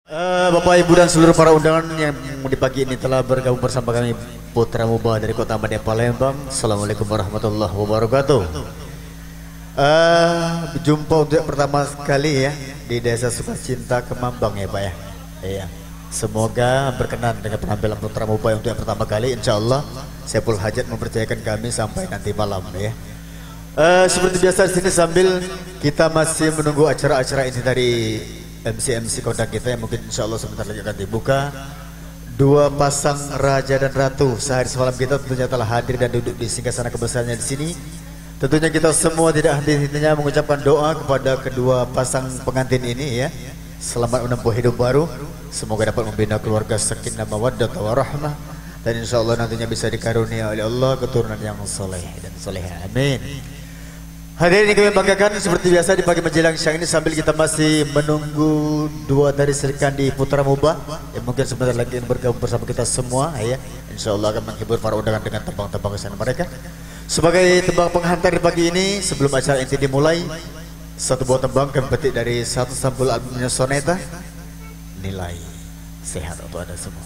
Bapak Ibu dan seluruh para undangan yang di pagi ini telah bergabung bersama kami Putra Mubah dari Kota Madya Palembang. Assalamualaikum warahmatullahi wabarakatuh. Berjumpa untuk pertama kali ya di Desa Sukacinta Kemambang ya Pak ya. Iya. Semoga berkenan dengan penampilan Putra Mubah untuk yang pertama kali. Insya Allah Saiful Hajat mempercayakan kami sampai nanti malam ya. Seperti biasa di sini sambil kita masih menunggu acara-acara ini dari MC kontak kita yang mungkin insya Allah sebentar lagi akan dibuka. Dua pasang raja dan ratu sehari semalam kita tentunya telah hadir dan duduk di singgasana kebesarannya di sini. Tentunya kita semua tidak henti-hentinya mengucapkan doa kepada kedua pasang pengantin ini ya. Selamat menempuh hidup baru. Semoga dapat membina keluarga sakinah mawaddah warahmah dan insya Allah nantinya bisa dikarunia oleh Allah keturunan yang soleh dan soleha. Amin. Hadirin yang kami banggakan, seperti biasa di pagi menjelang siang ini sambil kita masih menunggu dua dari serikandi Putra Mubah yang mungkin sebentar lagi bergabung bersama kita semua ya. Insya Allah akan menghibur para undangan dengan tembang-tembang kesan mereka. Sebagai tembang penghantar di pagi ini sebelum acara inti dimulai, satu buah tembang kami petik dari satu sampul albumnya Soneta, Nilai. Sehat untuk Anda semua.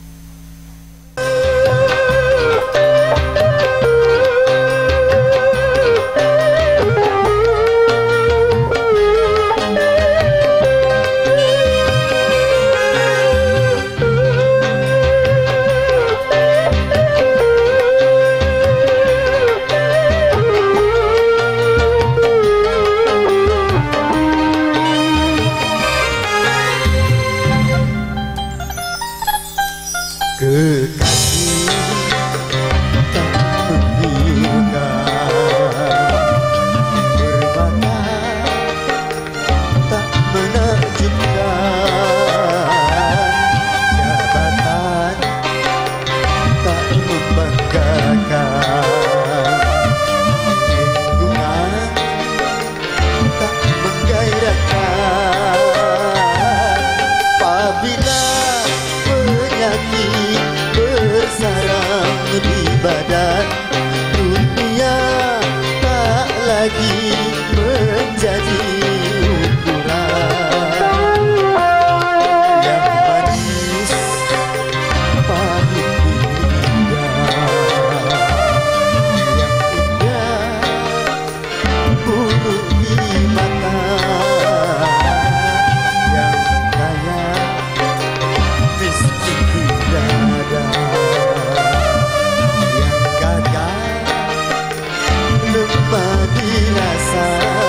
Kekasih tak menggiurkan, berbata tak menakjubkan, jabatan tak membanggakan, lingkungan tak menggairahkan. Apabila penyakit bersarang di badan, dunia tak lagi menjadi ukuran. Yang manis pahit indah, yang indah buruk di mata, yang kaya miskin di dada, yang gagal lemah dirasa.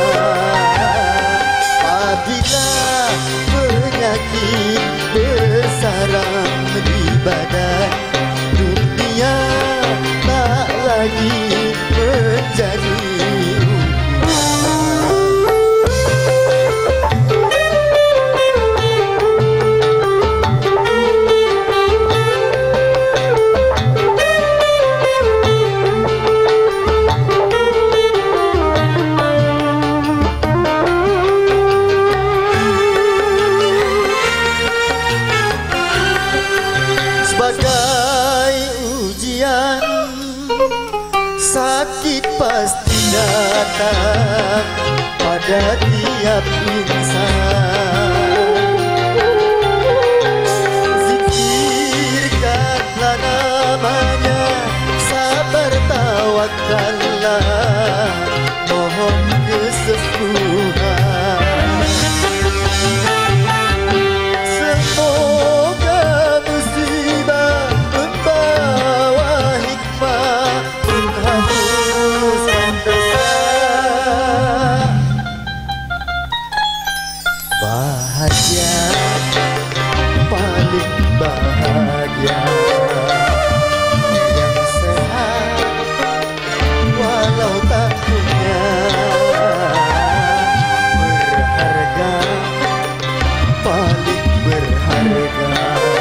Apabila penyakit bersarang di badan, dunia tak lagi menjadi sebagai ujian. Sakit pasti datang pada tiap insan. Zikirkanlah namanya, sabar tawakallah, mohon kesembuhan. Semoga musibah membawa hikmah, menghapuskan dosa. Bahagia, paling bahagia, yang sehat walau tak punya, berharga, paling berharga,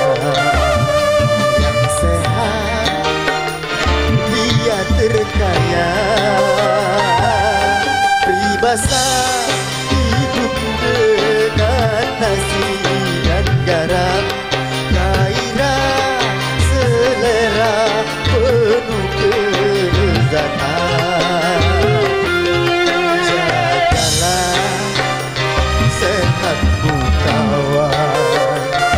yang sehat dia terkaya. Peribahasa hidup dengan nasi dan garam, gairah selera penuh kelezatan. Jagalah sehatmu kawan,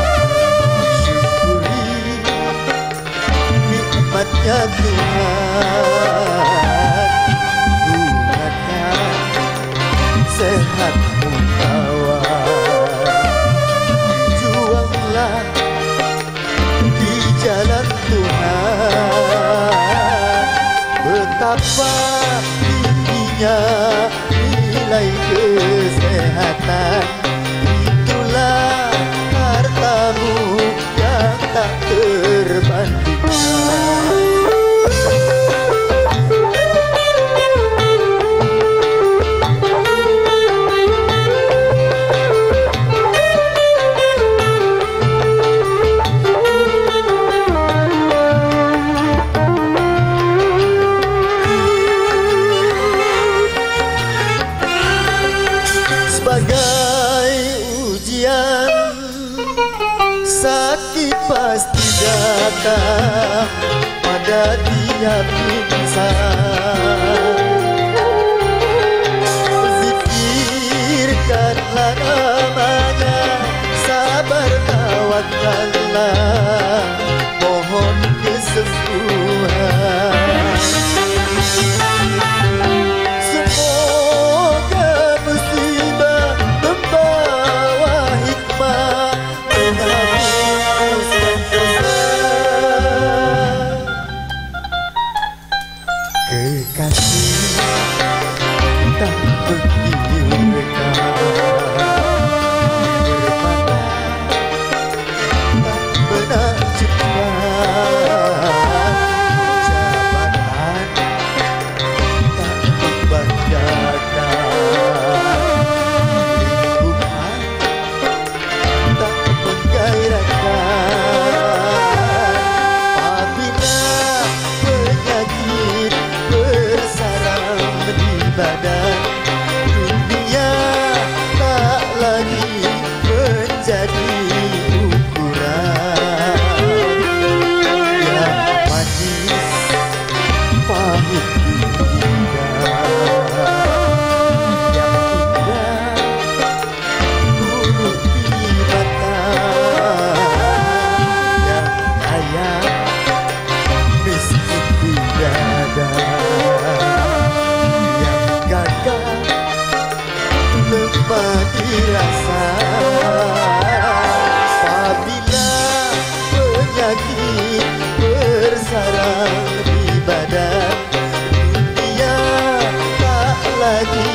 tingginya nilai kesehatan, itulah hartamu yang tak terbandingkan. Sebagai ujian, sakit pasti datang pada tiap insan. Zikirkanlah namanya, sabar tawakallah, mohon kesembuhan. Kekasih tak berkira, bermata tak pernah cepat, jabatan tak membanggakan, lingkungan tak menggairahkan. Apabila penyakit bersarang di badan, dunia tak lagi menjadi ukuran. Yang manis pahit indah, yang indah buruk di mata, yang kaya miskin di dada, yang gagah lemah dirasa. Apabila penyakit bersarang di badan, dunia tak lagi